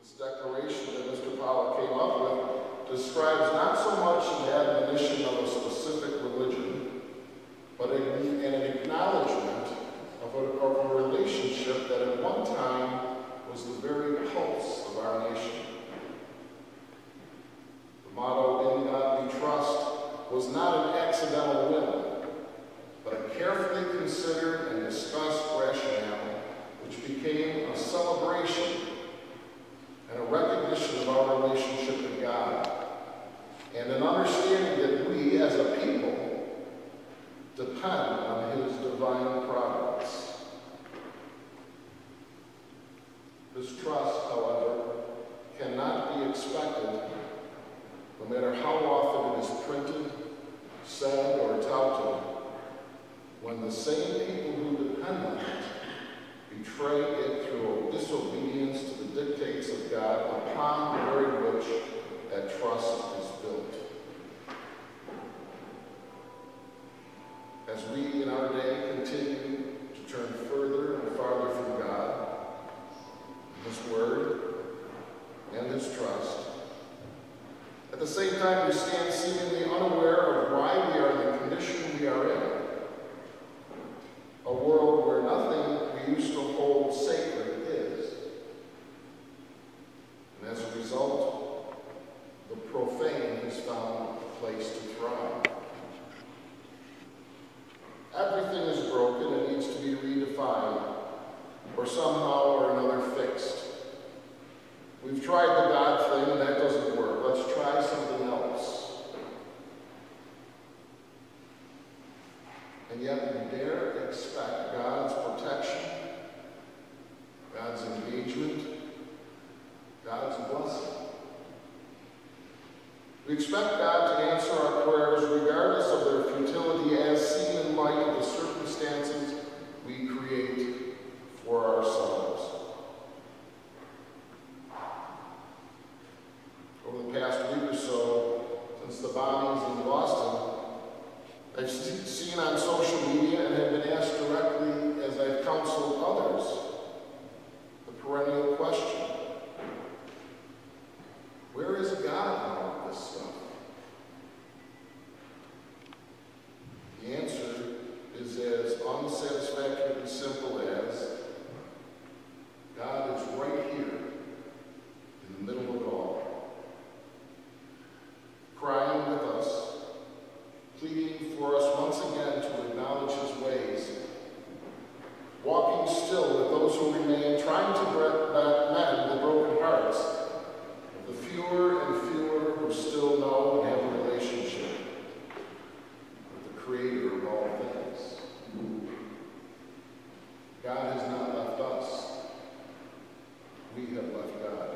This declaration that Mr. Powell came up with describes not so much an admonition of a specific religion, but an acknowledgement of a relationship that at one time was the very pulse of our nation. The motto, "In God We Trust," was not an accidental whim, but a carefully considered and discussed rationale which became a celebration and a recognition of our relationship with God, and an understanding that we, as a people, depend on His divine providence. This trust, however, cannot be expected, no matter how often it is printed, said, or touted, when the same people who depend on it betray it through disobedience to the dictates of God, upon the very which that trust is built. As we in our day continue to turn further and farther from God, His Word, and His trust, at the same time we stand seemingly unaware of why we are in the condition we are in. A world where nothing we used to hold sacred is. And as a result, the profane has found a place to thrive. Everything is broken and needs to be redefined, or somehow or another fixed. We've tried the God thing and that doesn't work. Let's try something else. And yet we dare expect God's protection, God's engagement, God's blessing. We expect God to answer our prayers regardless of their futility, as seen in light of the circumstances we create for ourselves. Over the past week or so, since the bombings in Boston, I've seen on social media and have been asked directly as I've counseled others the perennial question: where is God in all of this stuff? The answer is as unsatisfactorily simple as God is right here in the middle of it all, crying with us, pleading for us once again to acknowledge His ways, walking still with those who remain, trying to mend the broken hearts of the fewer and fewer who still know and have a relationship with the Creator of all things. God has not left us. We have left God.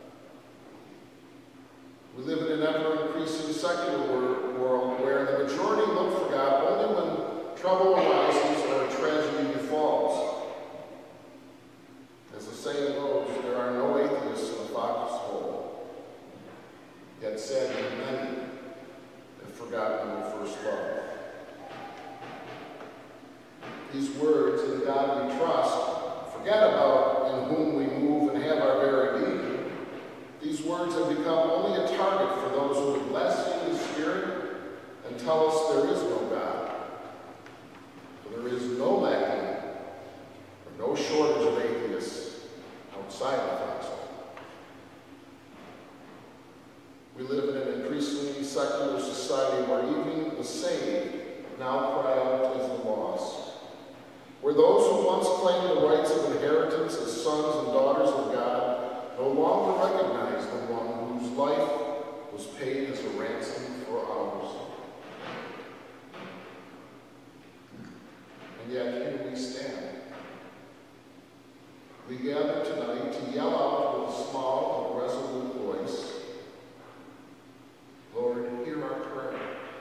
We live in an ever-increasing secular world where the majority look for God only when trouble arises or a tragedy befalls. As the saying goes, there are no atheists in the foxhole. Yet sadly, many have forgotten their first love. These words, "In God we trust," forget about in whom we move and have our very being. These words have become only a target for those who would blaspheme the Spirit and tell us there is no God. For there is no lacking or no shortage of atheists outside the gospel. We live in an increasingly secular society where even the saved now cry out as the lost, where those who once claimed the rights of inheritance as sons and daughters of God no longer recognize the one whose life was paid as a ransom for ours. And yet here we stand. We gather tonight to yell out with a small but resolute voice, "Lord, hear our prayer."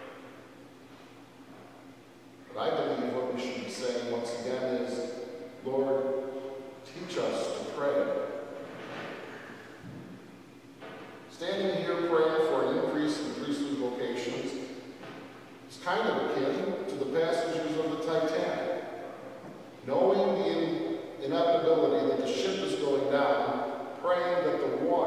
But I believe what we should be saying once again is, "Lord, teach us to pray." Standing here praying for an increase in priestly vocations is kind of akin to the passengers of the Titanic, knowing the inevitability that the ship is going down, praying that the water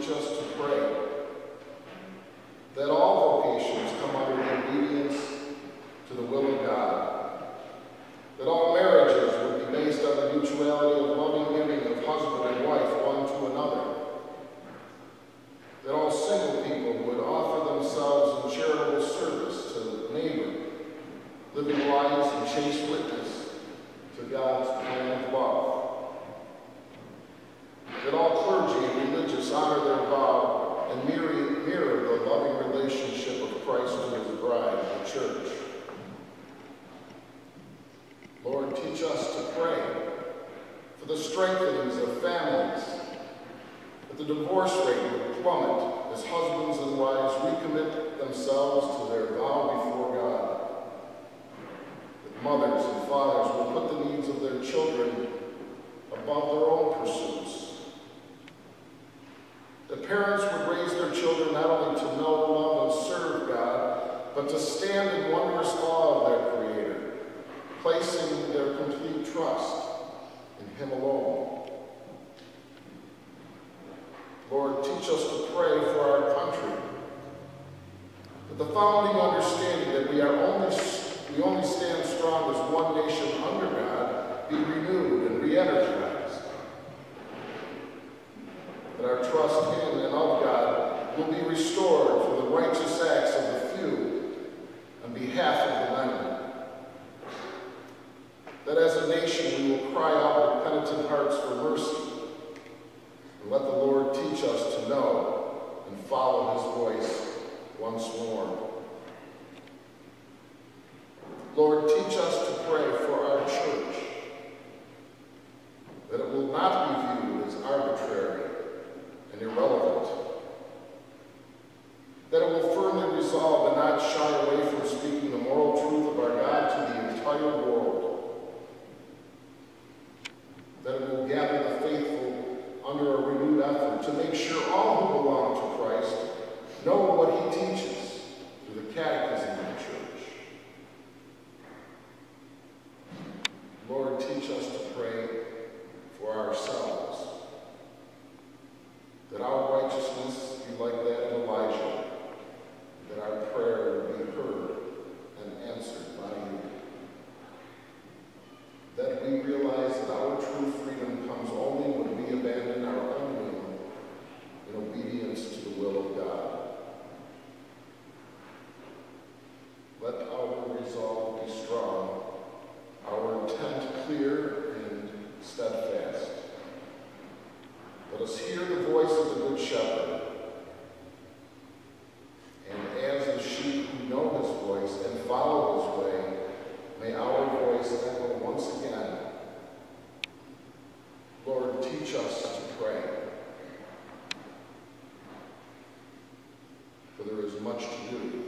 teach us to pray that all vocations come under the obedience to the will of God, that all marriages would be based on the mutuality of loving giving of husband and wife one to another, that all single people would offer themselves in charitable service to neighbor, living lives and chaste witness to God's plan of love, that all clergy and religious honor their vow and mirror the loving relationship of Christ to his bride, the church. Lord, teach us to pray for the strengthenings of families, that the divorce rate would plummet as husbands and wives recommit themselves to their vow before God, that mothers and fathers will put the needs of their children above their own pursuits, that parents would raise their children not only to know, love, and serve God, but to stand in wondrous awe of their Creator, placing their complete trust in Him alone. Lord, teach us to pray for our country, that the founding understanding that we only stand strong as one nation under God be renewed and re-energized, that our trust in and of God will be restored for the righteous acts of the few on behalf of the many, that as a nation we will cry out with penitent hearts for mercy, and let the Lord teach us to know and follow his voice once more. Lord, teach us to pray for our church, that it will not be viewed as arbitrary and irrelevant, that it will firmly resolve and not shy away from speaking the moral truth of our God to the entire world, that it will gather the faithful under a renewed effort to make sure all who belong to Christ know what he teaches through the catechism of the church. Lord, teach us to pray for ourselves, that our righteousness be like that of Elijah, that our prayer would be heard and answered by you, that we realize that our true freedom comes only when we abandon our own will in obedience to the will of God. Let our resolve be strong, our intent clear and steadfast. Let us hear the voice of the Good Shepherd, and as the sheep who know his voice and follow his way, may our voice echo once again, Lord, teach us to pray. For there is much to do.